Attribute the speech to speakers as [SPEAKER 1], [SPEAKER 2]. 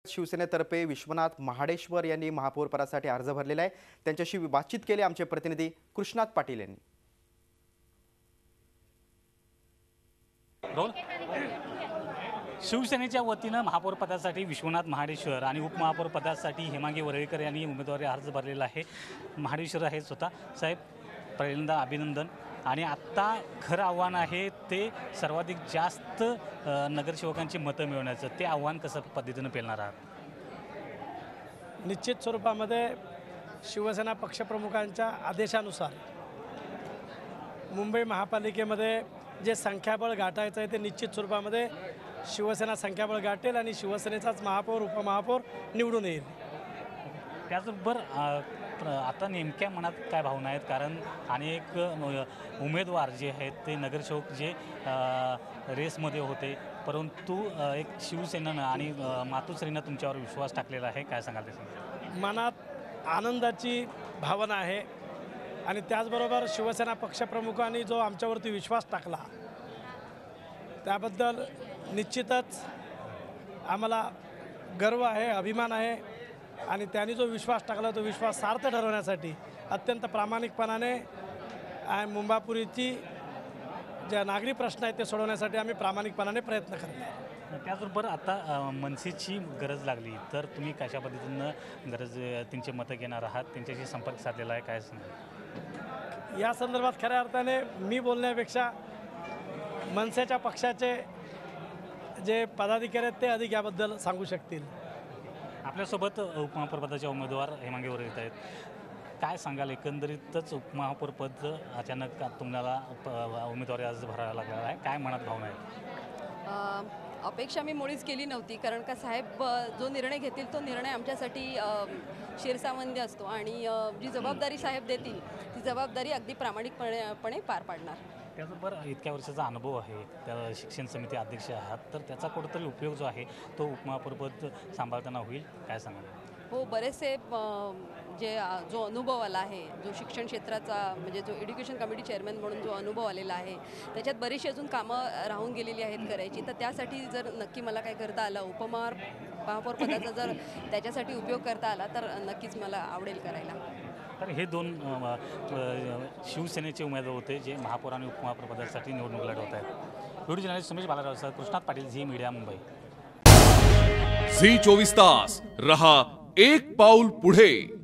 [SPEAKER 1] शिवसेनेतर्फे विश्वनाथ महाडेश्वर यांनी महापौरपदासाठी अर्ज भरलेला आहे। त्यांच्याशी बातचीत केली आमचे प्रतिनिधी कृष्णात पाटील यांनी।
[SPEAKER 2] शिवसेनेच्या वतीनं महापौर पदासाठी विश्वनाथ महाडेश्वर आणि उपमहापौर पदासाठी हेमांगी वरळीकर यांनी उमेदवारी अर्ज भरलेला आहे। महाडेश्वर आहे स्वतः साहेब, पहिल्यांदा अभिनंदन। आणि आत्ता खरं आव्हान आहे ते सर्वाधिक जास्त नगरसेवकांची मतं मिळवण्याचं, ते आव्हान कसं पद्धतीनं पेलणार आहात?
[SPEAKER 3] निश्चित स्वरूपामध्ये शिवसेना पक्षप्रमुखांच्या आदेशानुसार मुंबई महापालिकेमध्ये जे संख्याबळ गाठायचं आहे ते निश्चित स्वरूपामध्ये शिवसेना संख्याबळ गाठेल आणि शिवसेनेचाच महापौर उपमहापौर निवडून येईल।
[SPEAKER 2] त्याचबरोबर आता नेमक्या मनात काय भावना आहेत? कारण अनेक उमेदवार जे आहेत ते नगरसेवक जे रेसमध्ये होते, परंतु एक शिवसेनेनं आणि मातोश्रीनं तुमच्यावर विश्वास टाकलेला आहे, काय सांगाल ते?
[SPEAKER 3] मनात आनंदाची भावना आहे आणि त्याचबरोबर शिवसेना पक्षप्रमुखांनी जो आमच्यावरती विश्वास टाकला त्याबद्दल निश्चितच आम्हाला गर्व आहे, अभिमान आहे आणि त्यांनी जो विश्वास टाकला तो विश्वास सार्थ ठरवण्यासाठी अत्यंत प्रामाणिकपणाने मुंबापुरीची ज्या नागरी प्रश्न आहेत ते सोडवण्यासाठी आम्ही प्रामाणिकपणाने प्रयत्न करणार।
[SPEAKER 2] त्याचबरोबर आता मनसेची गरज लागली तर तुम्ही कशा पद्धतीनं त्यांची मतं घेणार आहात? त्यांच्याशी संपर्क साधलेला आहे, काय सांगाल
[SPEAKER 3] या संदर्भात? खऱ्या अर्थाने मी बोलण्यापेक्षा मनसेच्या पक्षाचे जे पदाधिकारी आहेत ते अधिक याबद्दल सांगू शकतील।
[SPEAKER 2] आपल्यासोबत उपमहापौरपदाचे उमेदवार हेमांगी वरळीकर आहेत, काय सांगाल? एकंदरीतच उपमहापौरपद अचानक तुम्हाला उमेदवारी अर्ज भरावा लागलेला आहे, काय मनात भावना आहे?
[SPEAKER 4] अपेक्षा मी मुळीच केली नव्हती, कारण का साहेब जो निर्णय घेतील तो निर्णय आमच्यासाठी शिरसावंदी असतो आणि जी जबाबदारी साहेब देतील ती जबाबदारी अगदी प्रामाणिकपणे पार पाडणार।
[SPEAKER 2] त्याचबरोबर इतक्या वर्षाचा अनुभव आहे, त्या शिक्षण समिती अध्यक्ष आहात, तर त्याचा कुठेतरी उपयोग जो आहे तो उपमहापौरपद सांभाळताना होईल, काय सांगाल?
[SPEAKER 4] हो, बरेचसे जो अनुभव आला आहे, जो शिक्षण क्षेत्राचा म्हणजे जो एज्युकेशन कमिटी चेअरमॅन म्हणून जो अनुभव आलेला आहे त्याच्यात बरीचशी अजून कामं राहून गेलेली आहेत करायची, तर त्यासाठी जर नक्की मला काय करता आलं, उपमहापौर पदाचा जर त्याच्यासाठी उपयोग करता आला तर नक्कीच मला आवडेल करायला।
[SPEAKER 2] तर हे दोन शिवसेनेचे उमेदवार होते जे महापौर आणि उपमहापौर पदासाठी निवडणूक लढवत आहेत। Video journalist Sumesh Balarao, Krishnat Patil, Zee media, Mumbai.
[SPEAKER 5] Zee 24 तास रहा एक पाऊल पुढे।